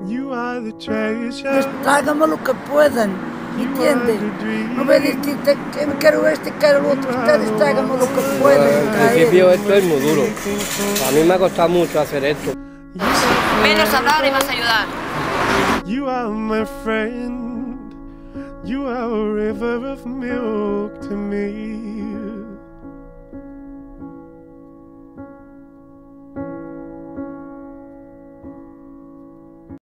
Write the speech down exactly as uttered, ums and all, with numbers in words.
Pues tráigame lo que puedan, ¿me entiendes? No voy a decirte que quiero este, quiero lo otro, ustedes tráigame lo que puedan. En principio esto es muy duro. A mí me ha costado mucho hacer esto. Menos hablar y más ayudar. You are my friend. You are a river of milk to me.